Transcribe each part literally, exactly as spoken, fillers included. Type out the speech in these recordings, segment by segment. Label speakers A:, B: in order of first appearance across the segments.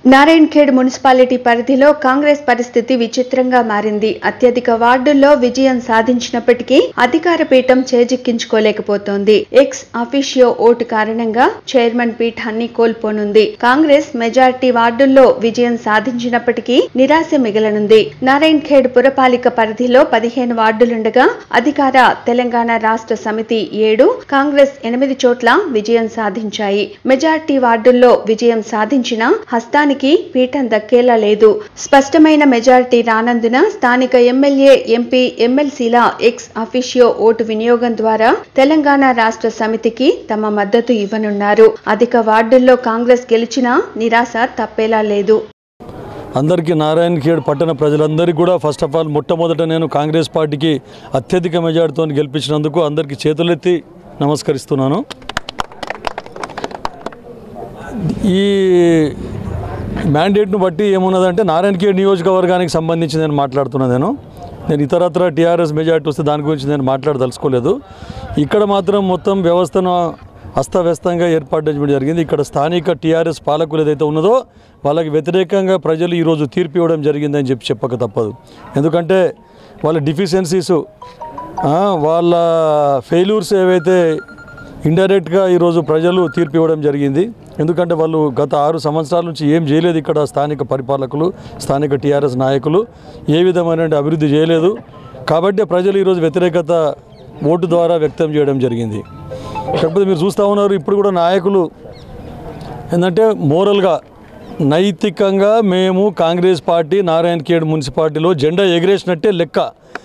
A: Narayankhed municipality పరిధిలో కాంగ్రెస్ పరిస్థితి విచిత్రంగా మారింది. అత్యధిక వార్డుల్లో విజయం సాధించినప్పటికీ అధికార పీఠం చేజిక్కించుకోలేకపోతోంది. ఎక్స్ అఫీషియో ఓటు కారణంగా చైర్మన్ పీఠాన్ని కోల్పోనుంది. కాంగ్రెస్ మెజార్టీ వార్డుల్లో విజయం సాధించినప్పటికీ నిరాశ మిగలనుంది. నారాయణఖేడ్ పురపాలిక పరిధిలో పదిహేను వార్డులుండగా అధికార తెలంగాణ రాష్ట్ర సమితి ఏడు, కాంగ్రెస్ ఎనిమిది చోట్ల విజయం సాధించాయి. మెజార్టీ వార్డుల్లో విజయం సాధించిన హస్తానికి పీఠం దక్కేలా లేదు. స్పష్టమైన మెజారిటీ రానందున స్థానిక ఎమ్మెల్యే, ఎంపీ, ఎమ్మెల్సీల ఎక్స్ అఫీషియో ఓటు వినియోగం ద్వారా తెలంగాణ రాష్ట్ర సమితికి తమ మద్దతు ఇవ్వనున్నారు. అధిక వార్డుల్లో కాంగ్రెస్ గెలిచినా నిరాశ తప్పేలా లేదు.
B: అందరికీ నారాయణఖేడ్ పట్టణ ప్రజలందరికీ కూడా ఫస్ట్ ఆఫ్ ఆల్ మొట్టమొదట నేను కాంగ్రెస్ పార్టీకి అత్యధిక మెజార్టీతో గెలిపించినందుకు అందరికీ చేతులెత్తి నమస్కరిస్తున్నాను. ఈ మ్యాండేట్ను బట్టి ఏమున్నదంటే నారాయణఖేడ్ నియోజకవర్గానికి సంబంధించి నేను మాట్లాడుతున్నాను. నేను నేను ఇతరత్ర టీఆర్ఎస్ మెజార్టీ వస్తే దాని గురించి నేను మాట్లాడదలుచుకోలేదు. ఇక్కడ మాత్రం మొత్తం వ్యవస్థను అస్తవ్యస్తంగా ఏర్పాటు చేయడం జరిగింది. ఇక్కడ స్థానిక టీఆర్ఎస్ పాలకులు ఏదైతే ఉన్నదో వాళ్ళకి వ్యతిరేకంగా ప్రజలు ఈరోజు తీర్పు ఇవ్వడం జరిగిందని చెప్పి చెప్పక తప్పదు. ఎందుకంటే వాళ్ళ డిఫిషియన్సీస్, వాళ్ళ ఫెయిల్యూర్స్ ఏవైతే ఇండైరెక్ట్గా ఈరోజు ప్రజలు తీర్పు ఇవ్వడం జరిగింది. ఎందుకంటే వాళ్ళు గత ఆరు సంవత్సరాల నుంచి ఏం చేయలేదు. ఇక్కడ స్థానిక పరిపాలకులు, స్థానిక టీఆర్ఎస్ నాయకులు ఏ విధమైన అభివృద్ధి చేయలేదు. కాబట్టి ప్రజలు ఈరోజు వ్యతిరేకత ఓటు ద్వారా వ్యక్తం చేయడం జరిగింది. కాకపోతే మీరు చూస్తూ ఉన్నారు, ఇప్పుడు కూడా నాయకులు ఏంటంటే మోరల్గా, నైతికంగా మేము కాంగ్రెస్ పార్టీ నారాయణఖేడ్ మున్సిపాలిటీలో జెండా ఎగిరేసినట్టే లెక్క.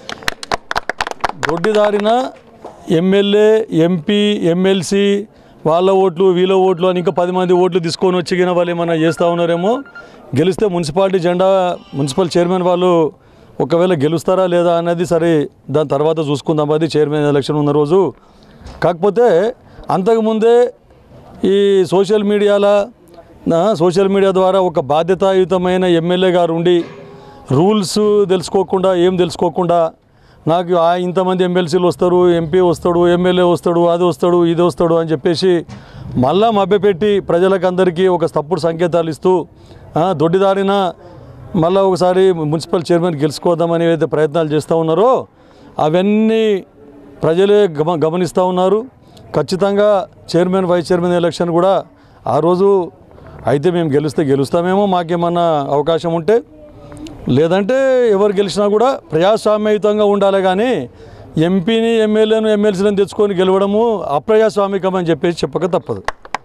B: దొడ్డిదారిన ఎమ్మెల్యే, ఎంపీ, ఎమ్మెల్సీ వాళ్ళ ఓట్లు, వీళ్ళ ఓట్లు అని ఇంకా పది మంది ఓట్లు తీసుకొని వచ్చిగిన వాళ్ళు ఏమైనా చేస్తూ ఉన్నారేమో. గెలిస్తే మున్సిపాలిటీ జెండా, మున్సిపల్ చైర్మన్ వాళ్ళు ఒకవేళ గెలుస్తారా లేదా అన్నది సరే దాని తర్వాత చూసుకుందాం. అది చైర్మన్ ఎలక్షన్ ఉన్న రోజు. కాకపోతే అంతకుముందే ఈ సోషల్ మీడియాలో సోషల్ మీడియా ద్వారా ఒక బాధ్యతాయుతమైన ఎమ్మెల్యే గారు ఉండి రూల్స్ తెలుసుకోకుండా, ఏం తెలుసుకోకుండా నాకు ఇంతమంది ఎమ్మెల్సీలు వస్తారు, ఎంపీ వస్తాడు, ఎమ్మెల్యే వస్తాడు, అది వస్తాడు, ఇది వస్తాడు అని చెప్పేసి మళ్ళా మభ్యపెట్టి ప్రజలకు అందరికీ ఒక తప్పుడు సంకేతాలు ఇస్తూ దొడ్డిదారిన మళ్ళీ ఒకసారి మున్సిపల్ చైర్మన్ గెలుచుకోదామని ఏదైతే ప్రయత్నాలు చేస్తూ ఉన్నారో అవన్నీ ప్రజలే గమ గమనిస్తూ ఉన్నారు. ఖచ్చితంగా చైర్మన్, వైస్ చైర్మన్ ఎలక్షన్ కూడా ఆ రోజు అయితే మేము గెలిస్తే గెలుస్తామేమో, మాకేమన్నా అవకాశం ఉంటే, లేదంటే ఎవరు గెలిచినా కూడా ప్రజాస్వామ్యయుతంగా ఉండాలి. కానీ ఎంపీని, ఎమ్మెల్యేను, ఎమ్మెల్సీలను తెచ్చుకొని గెలవడము అప్రజాస్వామికం అని చెప్పేసి చెప్పక తప్పదు.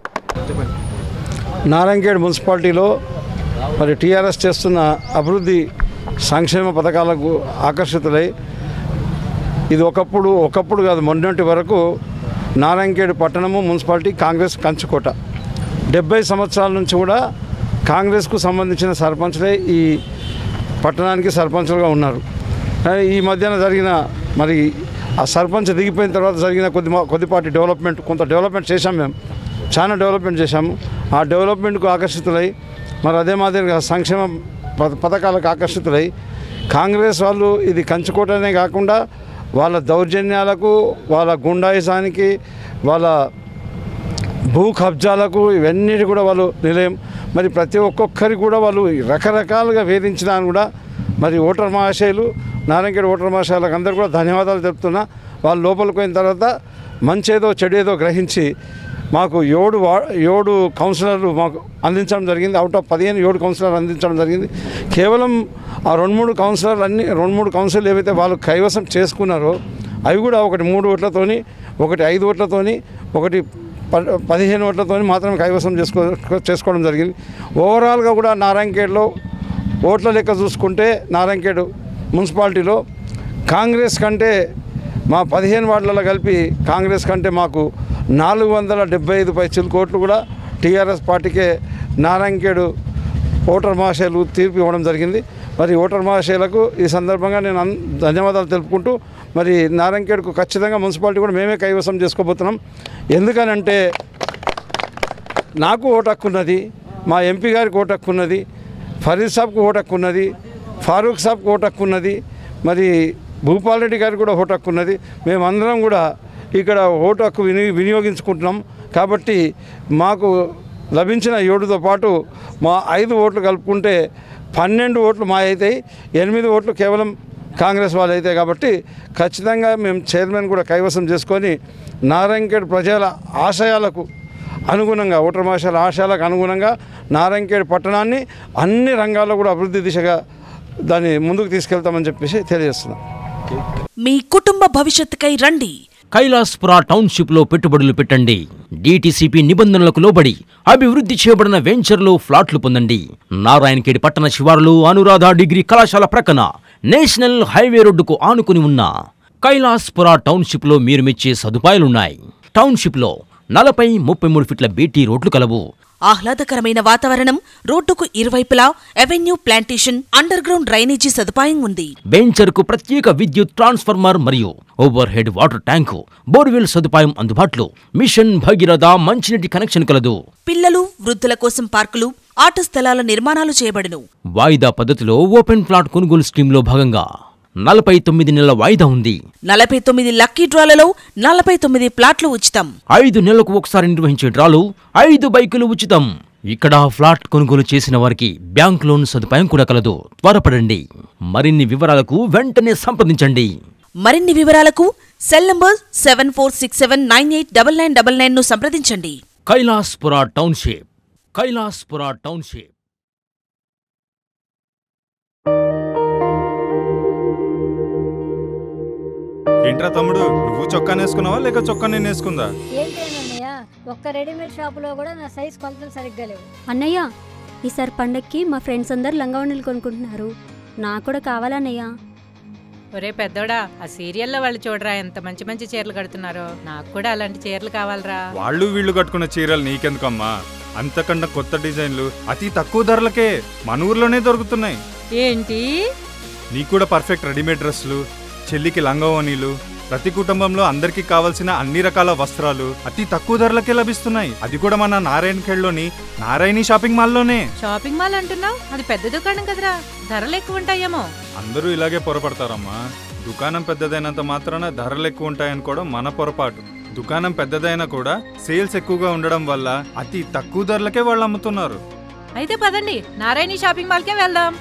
C: నారాయణఖేడ్ మున్సిపాలిటీలో మరి టీఆర్ఎస్ చేస్తున్న అభివృద్ధి సంక్షేమ పథకాలకు ఆకర్షితులై ఇది ఒకప్పుడు ఒకప్పుడు కాదు మొన్నటి వరకు నారాయణఖేడ్ పట్టణము మున్సిపాలిటీ కాంగ్రెస్ కంచుకోట. డెబ్బై సంవత్సరాల నుంచి కూడా కాంగ్రెస్కు సంబంధించిన సర్పంచ్లే ఈ పట్టణానికి సర్పంచులుగా ఉన్నారు. ఈ మధ్యన జరిగిన మరి ఆ సర్పంచ్ దిగిపోయిన తర్వాత జరిగిన కొద్ది కొద్దిపాటి డెవలప్మెంట్, కొంత డెవలప్మెంట్ చేశాం. మేము చాలా డెవలప్మెంట్ చేశాము. ఆ డెవలప్మెంట్కు ఆకర్షితులై మరి అదే మాదిరిగా సంక్షేమ పథకాలకు ఆకర్షితులై కాంగ్రెస్ వాళ్ళు ఇది కంచుకోటనే కాకుండా వాళ్ళ దౌర్జన్యాలకు, వాళ్ళ గుండాయిజానికి, వాళ్ళ భూ కబ్జాలకు ఇవన్నిటి కూడా వాళ్ళు నిలయం. మరి ప్రతి ఒక్కొక్కరికి కూడా వాళ్ళు రకరకాలుగా వేధించినా కూడా మరి ఓటర్ మహాశయులు, నారాయణఖేడ్ ఓటర్ మహాశయులకు అందరూ కూడా ధన్యవాదాలు తెలుపుతున్నా. వాళ్ళు లోపలికి పోయిన తర్వాత మంచేదో చెడేదో గ్రహించి మాకు ఏడు వా ఏడు కౌన్సిలర్లు మాకు అందించడం జరిగింది. అవుట్ ఆఫ్ పదిహేను ఏడు కౌన్సిలర్లు అందించడం జరిగింది. కేవలం ఆ రెండు మూడు కౌన్సిలర్లు అన్ని రెండు మూడు కౌన్సిలర్లు ఏవైతే వాళ్ళు కైవసం చేసుకున్నారో అవి కూడా ఒకటి మూడు ఓట్లతోని, ఒకటి ఐదు ఓట్లతోని, ఒకటి పదిహేను ఓట్లతో మాత్రమే కైవసం చేసుకో చేసుకోవడం జరిగింది. ఓవరాల్గా కూడా నారాయణఖేడ్లో ఓట్ల లెక్క చూసుకుంటే నారాయణఖేడ్ మున్సిపాలిటీలో కాంగ్రెస్ కంటే మా పదిహేను వార్డులలో కలిపి కాంగ్రెస్ కంటే మాకు నాలుగు వందల డెబ్బై ఐదు పై చిలుకు ఓట్లు కూడా టీఆర్ఎస్ పార్టీకే నారాయణఖేడ్ ఓటర్ మహాశయులు తీర్పు ఇవ్వడం జరిగింది. మరి ఓటర్ మహాశయులకు ఈ సందర్భంగా నేను ధన్యవాదాలు తెలుపుకుంటూ మరి నారాయణఖేడ్కు ఖచ్చితంగా మున్సిపాలిటీ కూడా మేమే కైవసం చేసుకోబోతున్నాం. ఎందుకనంటే నాకు ఓటు హక్కు ఉన్నది, మా ఎంపీ గారికి ఓటు హక్కు ఉన్నది, ఫరీద్ సాబ్కు ఓటు హక్కు ఉన్నది, ఫారూక్ సాబ్కు ఓటు హక్కు ఉన్నది, మరి భూపాల్ రెడ్డి గారికి కూడా ఓటు హక్కు ఉన్నది. మేమందరం కూడా ఇక్కడ ఓటు హక్కు విని వినియోగించుకుంటున్నాం. కాబట్టి మాకు లభించిన ఏడుతో పాటు మా ఐదు ఓట్లు కలుపుకుంటే పన్నెండు ఓట్లు మా అవుతాయి, ఎనిమిది ఓట్లు కేవలం కాంగ్రెస్ వాళ్ళు అవుతాయి. కాబట్టి ఖచ్చితంగా మేము చైర్మన్ కూడా కైవసం చేసుకొని నారాయణఖేడ్ ప్రజల ఆశయాలకు అనుగుణంగా ఓటర్ మహాశయాల ఆశయాలకు అనుగుణంగా నారాయణఖేడ్ పట్టణాన్ని అన్ని రంగాల్లో కూడా అభివృద్ధి దిశగా దాన్ని ముందుకు తీసుకెళ్తామని చెప్పేసి తెలియజేస్తున్నాం.
D: మీ కుటుంబ భవిష్యత్తుకై రండి.
E: కైలాస్పుర టౌన్షిప్ లో పెట్టుబడులు పెట్టండి. డిటిసిపి నిబంధనలకు లోబడి అభివృద్ధి చేయబడిన వెంచర్లు ఫ్లాట్లు పొందండి. నారాయణఖేడ్ పట్టణ శివారులు అనురాధ డిగ్రీ కళాశాల ప్రక్కన నేషనల్ హైవే రోడ్డుకు ఆనుకుని ఉన్న కైలాస్పుర టౌన్షిప్ లో మీరు మెచ్చే సదుపాయాలున్నాయి. టౌన్షిప్ లో నలభై ముప్పై మూడు ఫీట్ల బీటీ రోడ్లు కలవు.
D: ఆహ్లాదకరమైన వాతావరణం, రోడ్డుకు ఇరువైపులా avenue plantation, under ground drainage సదుపాయం ఉంది.
E: వెంచర్ కు ప్రత్యేక విద్యుత్ ట్రాన్స్ఫార్మర్ మరియు over head water tank, borewell సదుపాయం అందుబాటులో. మిషన్ భగీరథ మంచినీటి కనెక్షన్ కలదు.
D: పిల్లలు, వృద్ధుల కోసం పార్కులు, ఆట స్థలాల నిర్మాణాలు చేయబడును.
E: వాయిదా పద్ధతిలో ఓపెన్ ప్లాట్ కొనుగోలు స్కీమ్ లో భాగంగా నలభై తొమ్మిది నెలల వాయిదా ఉంది.
D: నలభై తొమ్మిది లక్కీ డ్రాలలో నలభై తొమ్మిది ప్లాట్లు ఉచితం.
E: ఐదు నెలలకు ఒకసారి నిర్వహించే డ్రాలు ఐదు బైకులు ఉచితం. ఇక్కడ ఫ్లాట్ కొనుగోలు చేసిన వారికి బ్యాంక్ లోన్ సదుపాయం కూడా కలదు. త్వరపడండి. మరిన్ని వివరాలకు వెంటనే సంప్రదించండి.
D: మరిన్ని వివరాలకు cell number seven four six seven nine eight double nine double nine ను సంప్రదించండి.
E: కైలాస్పుర టౌన్షిప్. కైలాస్పుర టౌన్షిప్.
F: ఏంట్రా తమ్ముడు, నువ్వు చొక్కా నేసుకున్నావా లేక చొక్కా నేను వేసుకుందా?
G: ఏంటేనన్నయ్య, ఒక్క రెడీమేడ్ షాపులో కూడా నా సైజ్ కొలతలు సరిగ్గా లేవు.
H: అన్నయ్య, ఈసారి పండక్కి మా ఫ్రెండ్స్ అందరు లంగావణులు కొనుక్కుంటున్నారు. నాకు కూడా కావాలన్నయ్య.
I: ఒరే పెద్దోడా, ఆ సీరియల్లో వాళ్ళు చూడరా ఎంత మంచి మంచి చీరలు కడుతున్నారో. నాకు కూడా అలాంటి చీరలు కావాలరా.
F: వాళ్ళు వీళ్ళు కట్టుకున్న చీరలు నీకెందుకమ్మా? అంతకన్నా కొత్త డిజైన్లు అతి తక్కువ ధరలకే మన ఊర్లోనే దొరుకుతున్నాయి.
I: ఏంటి?
F: నీకు కూడా పర్ఫెక్ట్ రెడీమేడ్ డ్రెస్సులు, చెల్లికి లంగావోణీలు, ప్రతి కుటుంబంలో అందరికీ కావాల్సిన అన్ని రకాల వస్త్రాలు అతి తక్కువ ధరలకే లభిస్తున్నాయి. అది కూడా మన నారాయణఖేడ్లోని నారాయణి షాపింగ్ మాల్లోనే.
I: షాపింగ్ మాల్ అంటున్నావు? అది పెద్ద దుకాణం కదరా, ధరలు ఎక్కువ ఉంటాయేమో.
F: అందరూ ఇలాగే పొరపడతారమ్మా. దుకాణం పెద్దదైనంత మాత్రాన ధరలు ఎక్కువ ఉంటాయనుకోవడం మన పొరపాటు. దుకాణం పెద్దదైనా కూడా సేల్స్ ఎక్కువగా ఉండడం వల్ల అతి తక్కువ ధరలకే వాళ్ళు అమ్ముతున్నారు.
I: అయితే పదండి, నారాయణి షాపింగ్ మాల్కే వెళ్దాం.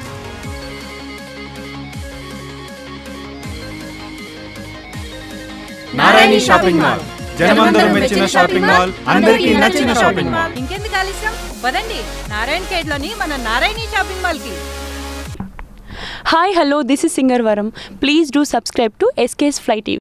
F: నారాయణి షాపింగ్ మాల్, జనమందరూ మెచ్చిన షాపింగ్ మాల్, అందరికీ నచ్చిన షాపింగ్ మాల్.
I: ఇంకెందుకు ఆలస్యం, పదండి నారాయణఖేడ్ లోని మన నారాయణి షాపింగ్ మాల్ కి.
J: Hi, hello, this is Singer Varam. Please do subscribe to S K's Fly T V.